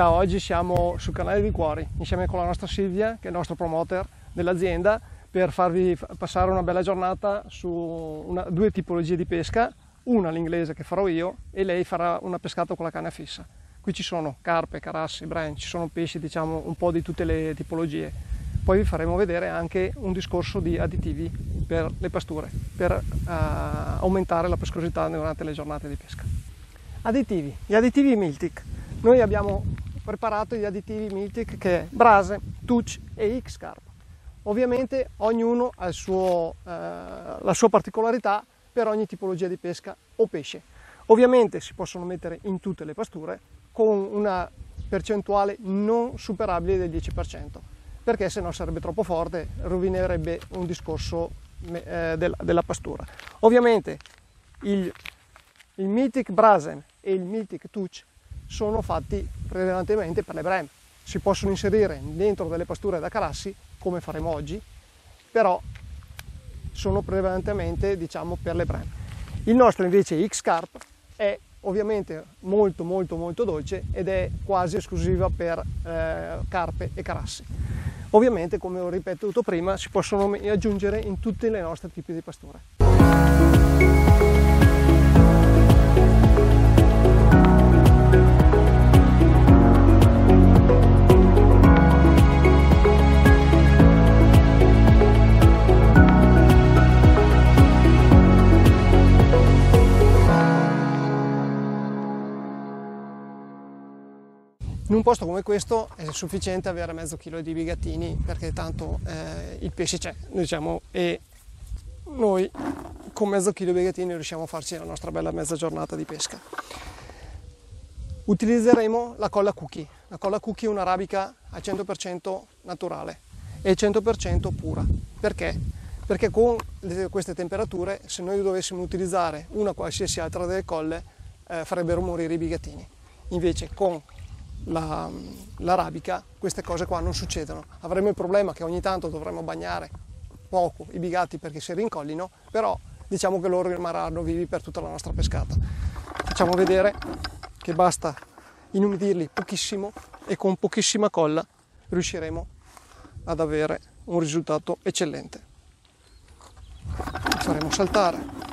Ciao, oggi siamo sul canale di Cuori insieme con la nostra Silvia, che è il nostro promoter dell'azienda, per farvi passare una bella giornata su due tipologie di pesca, una l'inglese che farò io e lei farà una pescata con la canna fissa. Qui ci sono carpe, carassi, bren, ci sono pesci, diciamo un po' di tutte le tipologie. Poi vi faremo vedere anche un discorso di additivi per le pasture, per aumentare la pescosità durante le giornate di pesca. Additivi, gli additivi Miltic. Noi abbiamo preparato gli additivi Miltic che è Brase, Touch e X-Carp. Ovviamente ognuno ha la sua particolarità per ogni tipologia di pesca o pesce. Ovviamente si possono mettere in tutte le pasture con una percentuale non superabile del 10%, perché se no sarebbe troppo forte, rovinerebbe un discorso della pastura. Ovviamente il Miltic Brase e il Miltic Touch sono fatti prevalentemente per le brem. Si possono inserire dentro delle pasture da carassi, come faremo oggi, però sono prevalentemente, diciamo, per le brem. Il nostro invece X-Carp è ovviamente molto dolce ed è quasi esclusiva per carpe e carassi. Ovviamente, come ho ripetuto prima, si possono aggiungere in tutte le nostre tipi di pasture. In un posto come questo è sufficiente avere mezzo chilo di bigattini, perché tanto il pesce c'è, diciamo, e noi con mezzo chilo di bigattini riusciamo a farci la nostra bella mezza giornata di pesca. Utilizzeremo la colla cookie. La colla cookie è un'arabica al 100% naturale e 100% pura. Perché? Perché con queste temperature, se noi dovessimo utilizzare una qualsiasi altra delle colle, farebbero morire i bigattini. Invece con l'arabica queste cose qua non succedono. Avremo il problema che ogni tanto dovremo bagnare poco i bigatti perché si rincollino, però diciamo che loro rimarranno vivi per tutta la nostra pescata. Facciamo vedere che basta inumidirli pochissimo e con pochissima colla riusciremo ad avere un risultato eccellente. Li faremo saltare.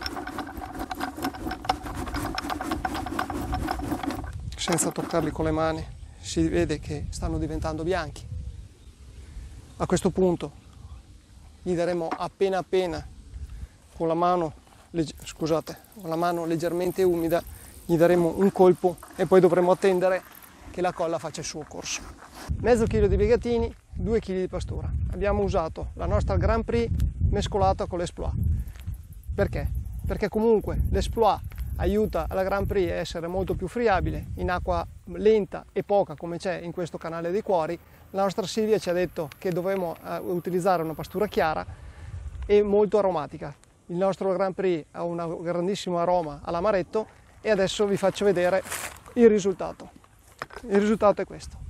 Senza toccarli con le mani, si vede che stanno diventando bianchi. A questo punto gli daremo appena con la mano leggermente umida, gli daremo un colpo e poi dovremo attendere che la colla faccia il suo corso. Mezzo chilo di bigattini, 2 kg di pastura. Abbiamo usato la nostra Grand Prix mescolata con l'Exploit. Perché? Perché comunque l'Exploit aiuta la Grand Prix a essere molto più friabile in acqua lenta e poca, come c'è in questo canale dei Cuori. La nostra Silvia ci ha detto che dovremmo utilizzare una pastura chiara e molto aromatica. Il nostro Grand Prix ha un grandissimo aroma all'amaretto e adesso vi faccio vedere il risultato. Il risultato è questo.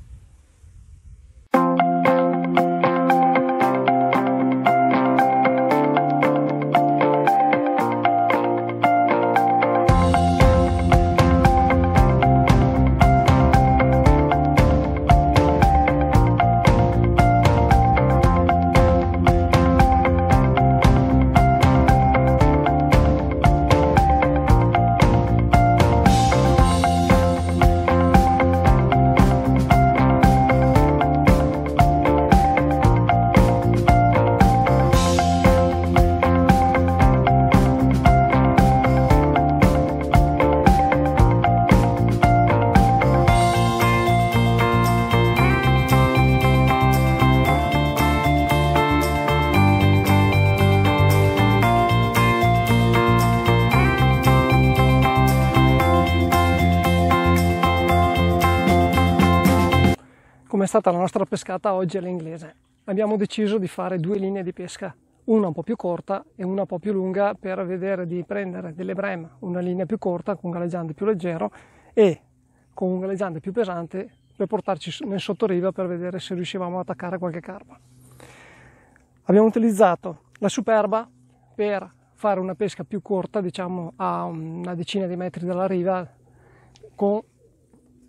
Come è stata la nostra pescata oggi all'inglese. Abbiamo deciso di fare due linee di pesca, una un po' più corta e una un po' più lunga, per vedere di prendere delle brem, una linea più corta con un galleggiante più leggero e con un galleggiante più pesante per portarci nel sottoriva per vedere se riuscivamo ad attaccare qualche carpa. Abbiamo utilizzato la Superba per fare una pesca più corta, diciamo a una decina di metri dalla riva, con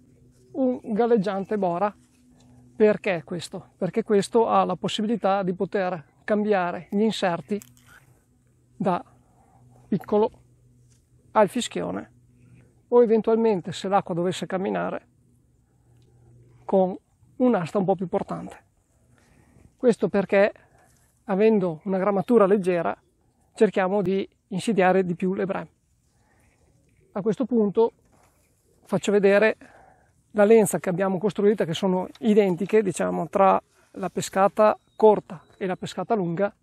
un galleggiante Bora. Perché questo? Perché questo ha la possibilità di poter cambiare gli inserti da piccolo al fischione o eventualmente, se l'acqua dovesse camminare, con un'asta un po' più portante. Questo perché, avendo una grammatura leggera, cerchiamo di insidiare di più le bremme. A questo punto faccio vedere la lenza che abbiamo costruita, che sono identiche, diciamo, tra la pescata corta e la pescata lunga.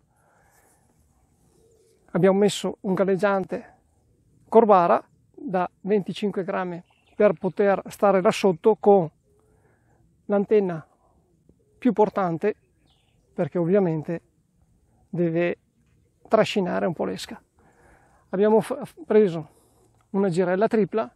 Abbiamo messo un galleggiante Corvara da 25 grammi per poter stare là sotto, con l'antenna più portante, perché ovviamente deve trascinare un po' l'esca. Abbiamo preso una girella tripla.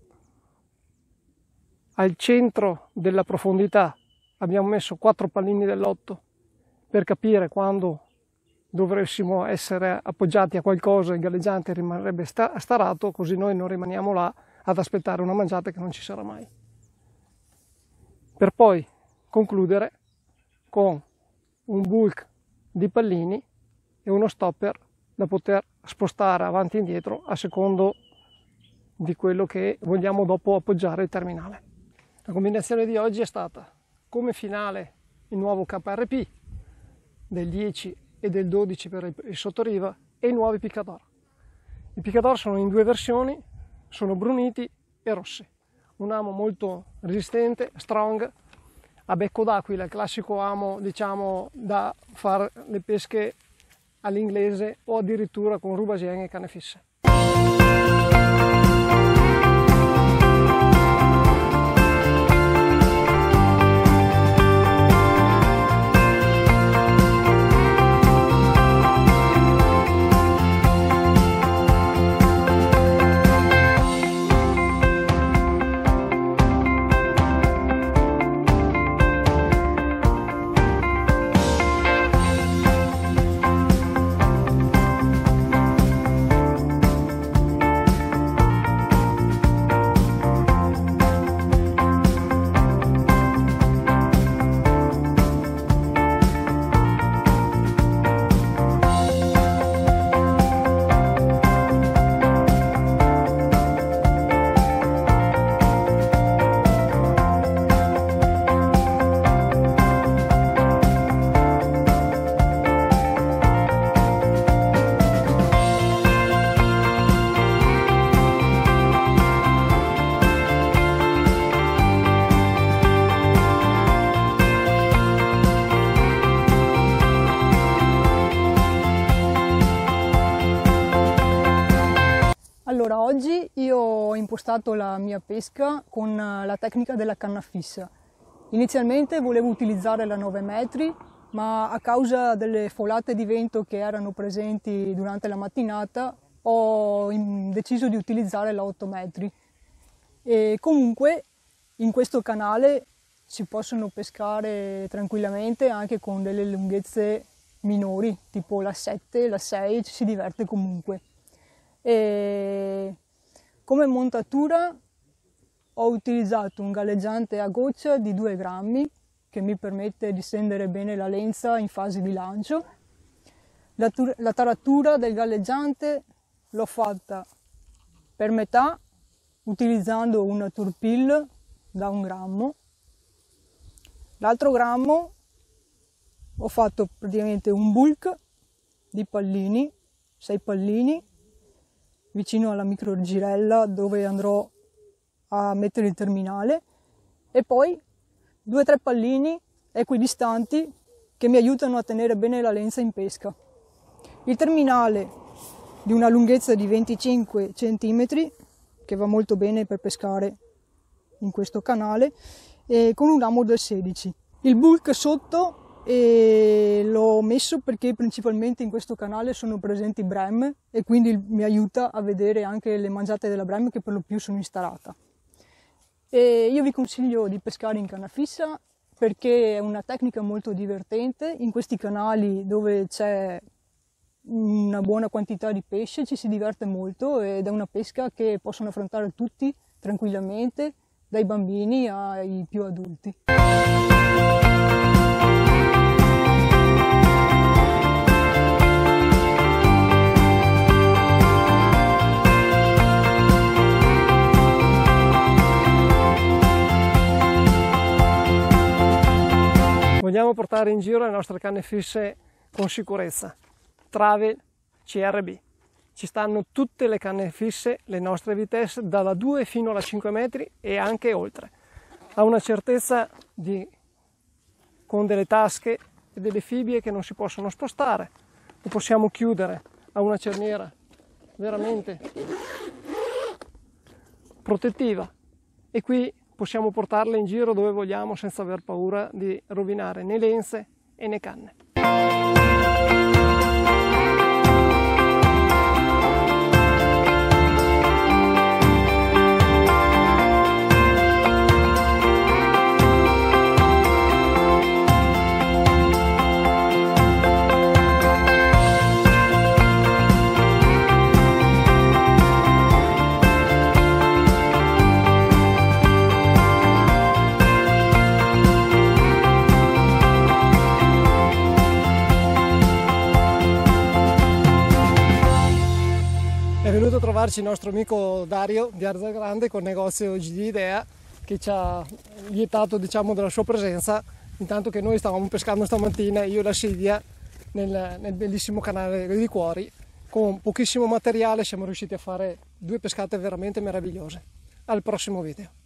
Al centro della profondità abbiamo messo 4 pallini dell'8 per capire quando dovessimo essere appoggiati a qualcosa il galleggiante rimarrebbe starato, così noi non rimaniamo là ad aspettare una mangiata che non ci sarà mai. Per poi concludere con un bulk di pallini e uno stopper da poter spostare avanti e indietro a secondo di quello che vogliamo dopo appoggiare il terminale. La combinazione di oggi è stata come finale il nuovo KRP del 10 e del 12 per il sottoriva e i nuovi picador. I picador sono in 2 versioni, sono bruniti e rossi. Un amo molto resistente, strong, a becco d'aquila, il classico amo, diciamo, da fare le pesche all'inglese o addirittura con rubasien e canne fisse. Allora, oggi io ho impostato la mia pesca con la tecnica della canna fissa. Inizialmente volevo utilizzare la 9 metri, ma a causa delle folate di vento che erano presenti durante la mattinata ho deciso di utilizzare la 8 metri. E comunque in questo canale si possono pescare tranquillamente anche con delle lunghezze minori, tipo la 7, la 6, ci si diverte comunque. E come montatura ho utilizzato un galleggiante a goccia di 2 grammi che mi permette di stendere bene la lenza in fase di lancio. La taratura del galleggiante l'ho fatta per metà utilizzando una turpil da 1 grammo. L'altro grammo ho fatto praticamente un bulk di pallini, 6 pallini, vicino alla microgirella dove andrò a mettere il terminale, e poi 2-3 pallini equidistanti che mi aiutano a tenere bene la lenza in pesca. Il terminale di una lunghezza di 25 cm che va molto bene per pescare in questo canale, e con un ramo del 16. Il bulk sotto l'ho messo perché principalmente in questo canale sono presenti bremme e quindi mi aiuta a vedere anche le mangiate della bremme, che per lo più sono in starata. E io vi consiglio di pescare in canna fissa perché è una tecnica molto divertente. In questi canali dove c'è una buona quantità di pesce ci si diverte molto ed è una pesca che possono affrontare tutti tranquillamente dai bambini ai più adulti. Vogliamo portare in giro le nostre canne fisse con sicurezza. Travel CRB. Ci stanno tutte le canne fisse, le nostre Vitesse, dalla 2 fino alla 5 metri e anche oltre. Ha una certezza con delle tasche e delle fibbie che non si possono spostare. Lo possiamo chiudere a una cerniera veramente protettiva. E qui possiamo portarle in giro dove vogliamo senza aver paura di rovinare né lenze e né canne. È venuto a trovarci il nostro amico Dario di Arza Grande col negozio GD Idea, che ci ha lietato, diciamo, della sua presenza, intanto che noi stavamo pescando stamattina, io e la Silvia, nel bellissimo canale di Cuori. Con pochissimo materiale siamo riusciti a fare 2 pescate veramente meravigliose. Al prossimo video.